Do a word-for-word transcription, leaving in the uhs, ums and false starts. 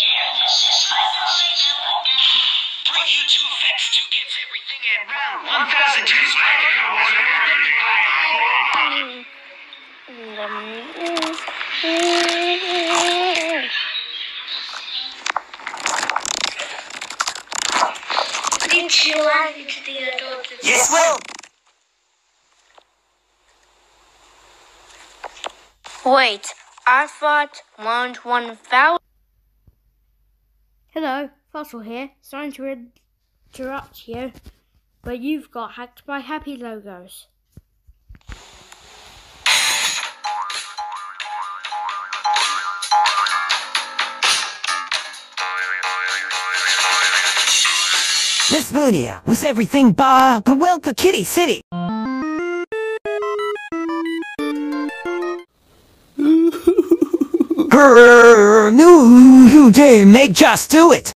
Bring you two facts, two gets everything, and round one thousand two. Did you add it to the adopted? Yes, well. Wait, I thought round one thousand. Hello, Fossil here. Sorry to interrupt you, but you've got hacked by Happy Logos. This video was everything but the Welcome Kitty City. Grrr, no, you dare make just do it.